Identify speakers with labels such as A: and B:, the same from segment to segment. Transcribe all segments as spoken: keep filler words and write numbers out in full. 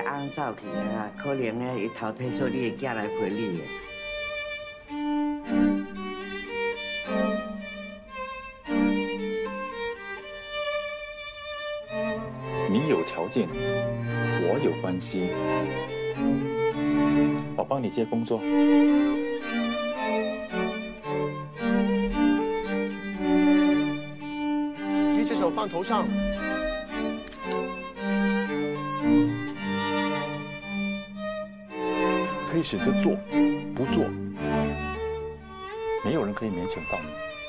A: 翁走去啊，可能诶，伊投胎做你的囝来陪你的。
B: 你有条件，我有关系，我帮你接工作。
C: 一只手放头上。
B: 可以选择做，不做，没有人可以勉强到你。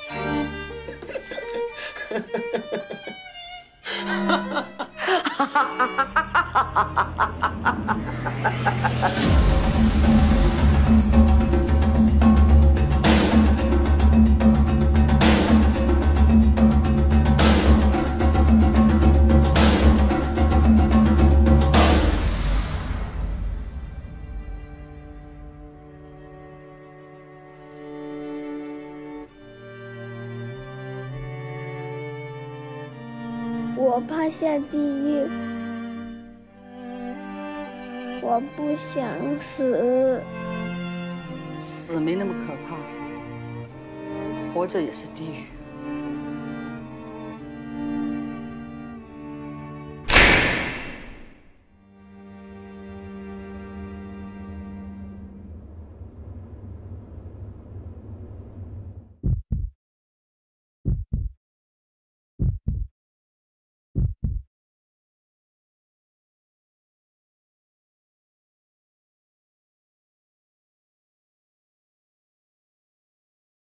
D: 我怕下地狱，我不想死。
E: 死没那么可怕，活着也是地狱。